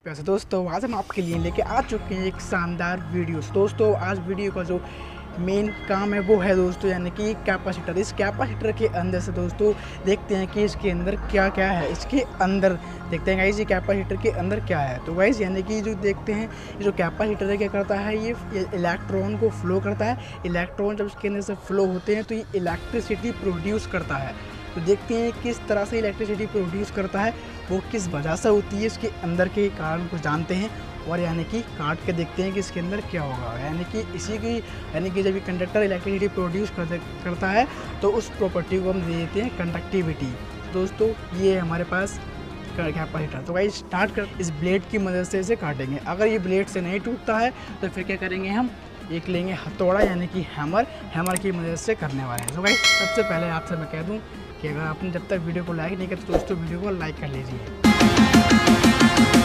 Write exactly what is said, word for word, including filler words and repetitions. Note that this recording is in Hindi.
वैसे दोस्तों आज हम आपके लिए लेके आ चुके हैं एक शानदार वीडियो। दोस्तों आज वीडियो का जो मेन काम है वो है दोस्तों यानी कि कैपेसिटर। इस कैपेसिटर के अंदर से दोस्तों देखते हैं कि इसके अंदर क्या क्या है। इसके अंदर देखते हैं गाइस ये कैपेसिटर के अंदर क्या है। तो गाइस यानी कि जो देखते हैं ये जो कैपेसिटर है क्या करता है, ये इलेक्ट्रॉन को फ्लो करता है। इलेक्ट्रॉन जब इसके अंदर से फ्लो होते हैं तो ये इलेक्ट्रिसिटी प्रोड्यूस करता है। तो देखते हैं किस तरह से इलेक्ट्रिसिटी प्रोड्यूस करता है, वो किस वजह से होती है, इसके अंदर के कारण को जानते हैं और यानी कि काट के देखते हैं कि इसके अंदर क्या होगा। यानी कि इसी की यानी कि जब ये कंडक्टर इलेक्ट्रिसिटी प्रोड्यूस कर, करता है तो उस प्रॉपर्टी को हम दे देते हैं कंडक्टिविटी। दोस्तों ये हमारे पास कैपेसिटर। तो भाई स्टार्ट कर इस ब्लेड की मदद से इसे काटेंगे। अगर ये ब्लेड से नहीं टूटता है तो फिर क्या करेंगे, हम एक लेंगे हथौड़ा यानी कि हैमर। हैमर की मदद से करने वाले हैं। तो भाई सबसे पहले आपसे मैं कह दूं कि अगर आपने जब तक वीडियो को लाइक नहीं किया तो दोस्तों वीडियो को लाइक कर लीजिए।